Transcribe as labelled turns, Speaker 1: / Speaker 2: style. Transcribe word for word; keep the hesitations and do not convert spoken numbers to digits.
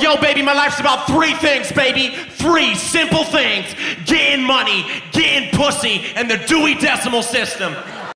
Speaker 1: yo, baby, my life's about three things, baby. Three simple things. Getting money, getting pussy, and the Dewey Decimal System.